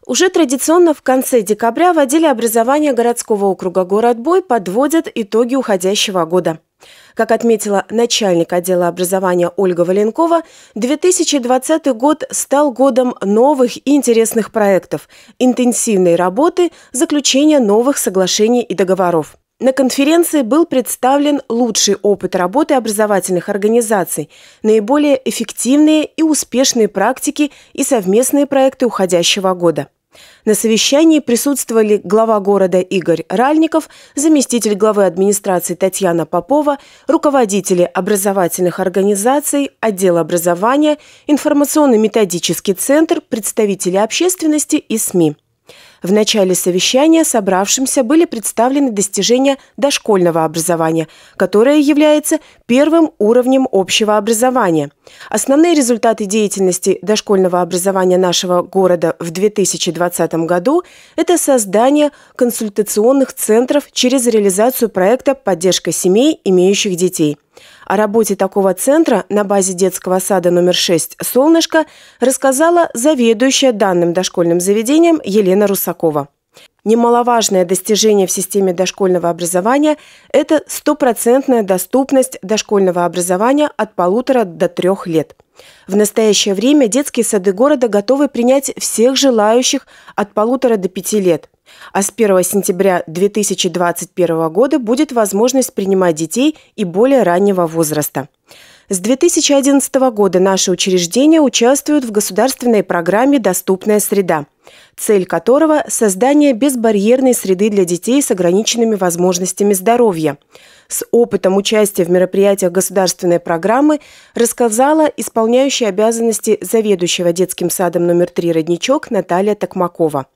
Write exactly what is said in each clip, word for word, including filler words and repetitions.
Уже традиционно в конце декабря в отделе образования городского округа «Город-Бой» подводят итоги уходящего года. Как отметила начальник отдела образования Ольга Валенкова, две тысячи двадцатый год стал годом новых и интересных проектов, интенсивной работы, заключения новых соглашений и договоров. На конференции был представлен лучший опыт работы образовательных организаций, наиболее эффективные и успешные практики и совместные проекты уходящего года. На совещании присутствовали глава города Игорь Ральников, заместитель главы администрации Татьяна Попова, руководители образовательных организаций, отдел образования, информационно-методический центр, представители общественности и СМИ. В начале совещания собравшимся были представлены достижения дошкольного образования, которое является первым уровнем общего образования. Основные результаты деятельности дошкольного образования нашего города в две тысячи двадцатом году – это создание консультационных центров через реализацию проекта «Поддержка семей, имеющих детей». О работе такого центра на базе детского сада номер шесть «Солнышко» рассказала заведующая данным дошкольным заведением Елена Русакова. Немаловажное достижение в системе дошкольного образования – это стопроцентная доступность дошкольного образования от полутора до трех лет. В настоящее время детские сады города готовы принять всех желающих от полутора до пяти лет. А с первого сентября две тысячи двадцать первого года будет возможность принимать детей и более раннего возраста. С две тысячи одиннадцатого года наши учреждения участвуют в государственной программе «Доступная среда», цель которого – создание безбарьерной среды для детей с ограниченными возможностями здоровья. С опытом участия в мероприятиях государственной программы рассказала исполняющая обязанности заведующего детским садом номер три «Родничок» Наталья Токмакова.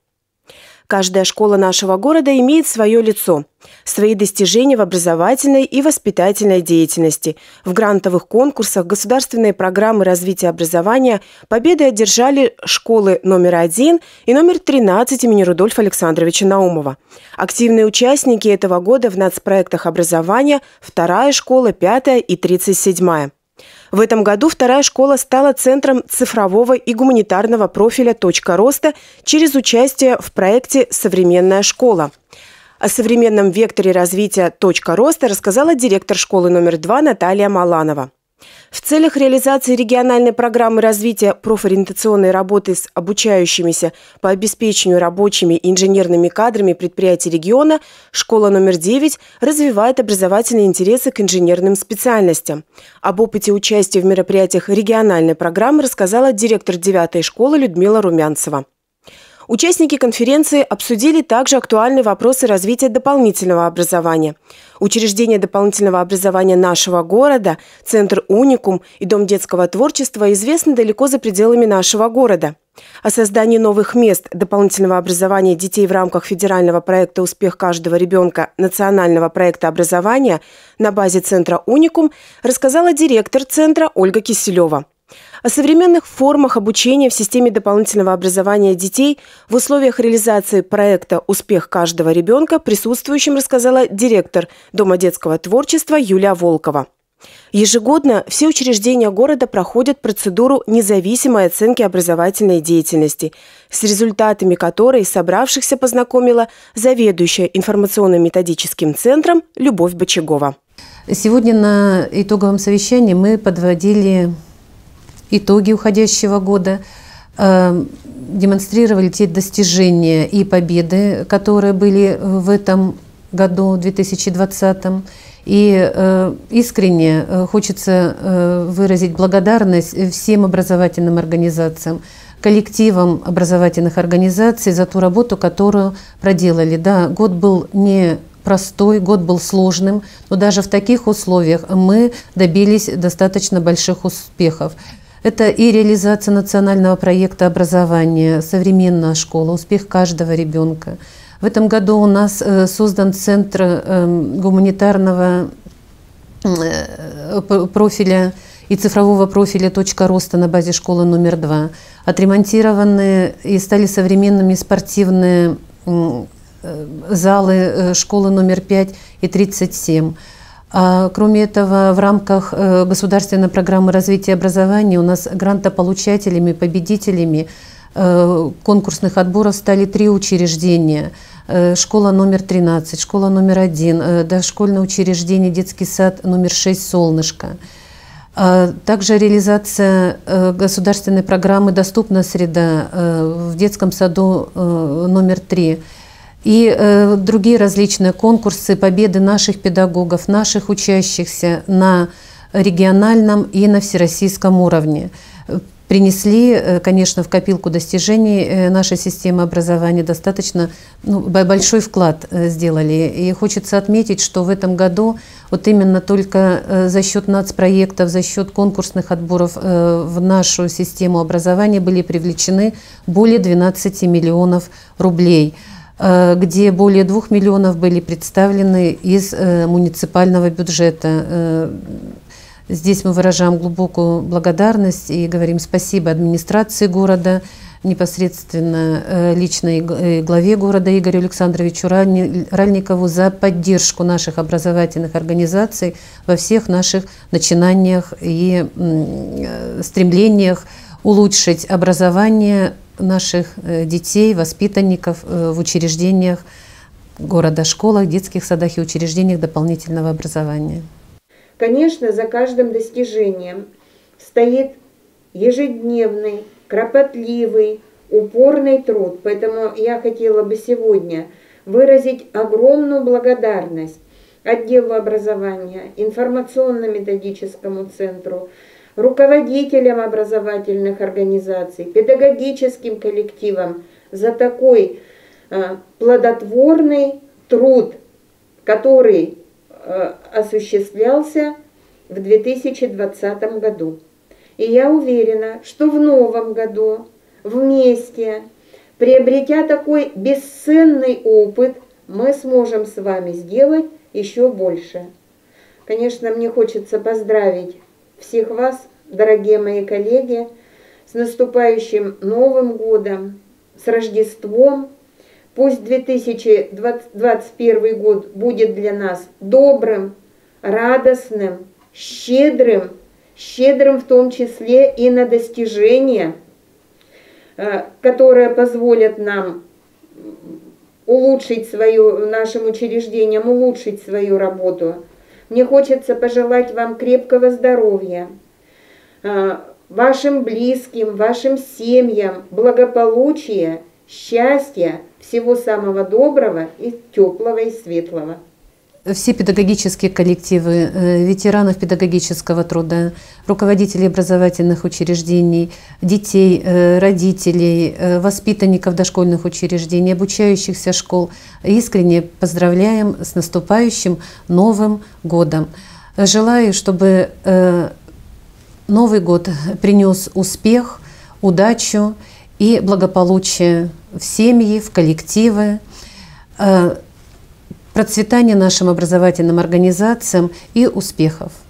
Каждая школа нашего города имеет свое лицо, свои достижения в образовательной и воспитательной деятельности. В грантовых конкурсах государственной программы развития образования победы одержали школы номер один и номер тринадцать имени Рудольфа Александровича Наумова. Активные участники этого года в нацпроектах образования – вторая школа, пятая и тридцать седьмая. В этом году вторая школа стала центром цифрового и гуманитарного профиля «Точка роста» через участие в проекте «Современная школа». О современном векторе развития «Точка роста» рассказала директор школы номер два Наталья Маланова. В целях реализации региональной программы развития профориентационной работы с обучающимися по обеспечению рабочими и инженерными кадрами предприятий региона школа номер девять развивает образовательные интересы к инженерным специальностям. Об опыте участия в мероприятиях региональной программы рассказала директор девятой школы Людмила Румянцева. Участники конференции обсудили также актуальные вопросы развития дополнительного образования. Учреждения дополнительного образования нашего города, Центр «Уникум» и Дом детского творчества известны далеко за пределами нашего города. О создании новых мест дополнительного образования детей в рамках федерального проекта «Успех каждого ребенка» национального проекта образования на базе Центра «Уникум» рассказала директор Центра Ольга Киселева. О современных формах обучения в системе дополнительного образования детей в условиях реализации проекта «Успех каждого ребенка» присутствующим рассказала директор Дома детского творчества Юлия Волкова. Ежегодно все учреждения города проходят процедуру независимой оценки образовательной деятельности, с результатами которой собравшихся познакомила заведующая информационно-методическим центром Любовь Бочагова. Сегодня на итоговом совещании мы подводили итоги уходящего года, э, демонстрировали те достижения и победы, которые были в этом году, две тысячи двадцатом. И э, искренне э, хочется э, выразить благодарность всем образовательным организациям, коллективам образовательных организаций за ту работу, которую проделали. Да, год был не простой, год был сложным, но даже в таких условиях мы добились достаточно больших успехов. Это и реализация национального проекта образования «Современная школа», «Успех каждого ребенка». В этом году у нас создан Центр гуманитарного профиля и цифрового профиля «Точка роста» на базе школы номер два. Отремонтированы и стали современными спортивные залы школы номер пять и тридцать семь. А кроме этого, в рамках государственной программы развития образования у нас грантополучателями, победителями конкурсных отборов стали три учреждения. Школа номер тринадцать, школа номер один, дошкольное учреждение, детский сад номер шесть «Солнышко». Также реализация государственной программы «Доступная среда» в детском саду номер три. И другие различные конкурсы, победы наших педагогов, наших учащихся на региональном и на всероссийском уровне принесли, конечно, в копилку достижений нашей системы образования достаточно ну, большой вклад сделали. И хочется отметить, что в этом году вот именно только за счет нацпроектов, за счет конкурсных отборов в нашу систему образования были привлечены более двенадцати миллионов рублей, где более двух миллионов были представлены из муниципального бюджета. Здесь мы выражаем глубокую благодарность и говорим спасибо администрации города, непосредственно личной главе города Игорю Александровичу Ральникову за поддержку наших образовательных организаций во всех наших начинаниях и стремлениях улучшить образование наших детей, воспитанников в учреждениях города, школах, детских садах и учреждениях дополнительного образования. Конечно, за каждым достижением стоит ежедневный, кропотливый, упорный труд. Поэтому я хотела бы сегодня выразить огромную благодарность отделу образования, информационно-методическому центру, руководителям образовательных организаций, педагогическим коллективам за такой э, плодотворный труд, который осуществлялся в две тысячи двадцатом году. И я уверена, что в новом году вместе, приобретя такой бесценный опыт, мы сможем с вами сделать еще больше. Конечно, мне хочется поздравить всех вас, дорогие мои коллеги, с наступающим Новым годом, с Рождеством. Пусть две тысячи двадцать первый год будет для нас добрым, радостным, щедрым, щедрым в том числе и на достижения, которые позволят нам улучшить свою, нашим учреждениям улучшить свою работу. Мне хочется пожелать вам крепкого здоровья, вашим близким, вашим семьям благополучия, счастья, всего самого доброго и теплого и светлого. Все педагогические коллективы, ветеранов педагогического труда, руководителей образовательных учреждений, детей, родителей, воспитанников дошкольных учреждений, обучающихся школ искренне поздравляем с наступающим Новым годом. Желаю, чтобы Новый год принес успех, удачу и благополучие в семьи, в коллективы, процветание нашим образовательным организациям и успехов.